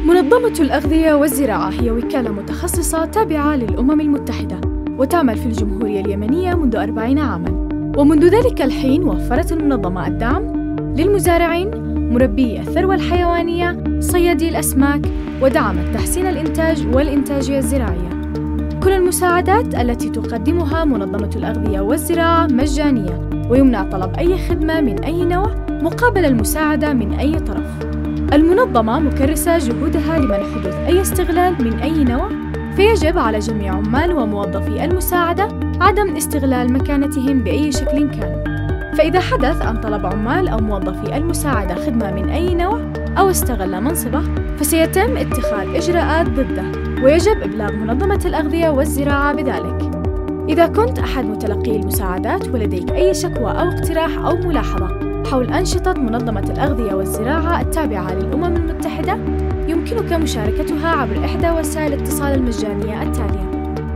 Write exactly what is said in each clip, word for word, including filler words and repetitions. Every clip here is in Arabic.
منظمة الأغذية والزراعة هي وكالة متخصصة تابعة للأمم المتحدة، وتعمل في الجمهورية اليمنية منذ أربعين عاماً. ومنذ ذلك الحين وفرت المنظمة الدعم للمزارعين، مربي الثروة الحيوانية، صيادي الأسماك، ودعمت تحسين الإنتاج والإنتاجية الزراعية. كل المساعدات التي تقدمها منظمة الأغذية والزراعة مجانية، ويمنع طلب أي خدمة من أي نوع مقابل المساعدة من أي طرف. المنظمة مكرسة جهودها لمنع حدوث أي استغلال من أي نوع، فيجب على جميع عمال وموظفي المساعدة عدم استغلال مكانتهم بأي شكل كان. فإذا حدث أن طلب عمال أو موظفي المساعدة خدمة من أي نوع أو استغل منصبه، فسيتم اتخاذ إجراءات ضده، ويجب إبلاغ منظمة الأغذية والزراعة بذلك. إذا كنت أحد متلقي المساعدات ولديك أي شكوى أو اقتراح أو ملاحظة حول أنشطة منظمة الأغذية والزراعة التابعة للأمم المتحدة، يمكنك مشاركتها عبر إحدى وسائل الاتصال المجانية التالية: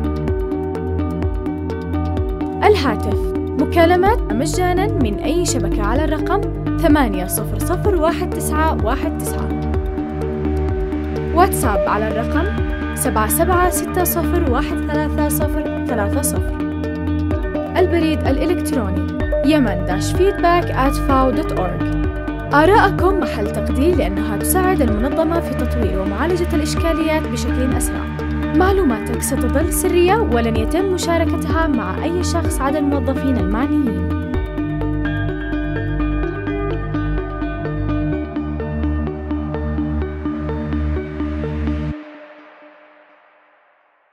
الهاتف، مكالمات مجاناً من أي شبكة على الرقم ثمانية صفر صفر واحد تسعة واحد تسعة، واتساب على الرقم سبعة سبعة ستة صفر واحد ثلاثة صفر ثلاثة صفر، البريد الإلكتروني يمن داش فيدباك آت فاو دوت أورج. آراءكم محل تقدير لأنها تساعد المنظمة في تطوير ومعالجة الإشكاليات بشكل أسرع. معلوماتك ستظل سرية ولن يتم مشاركتها مع أي شخص عدا الموظفين المعنيين.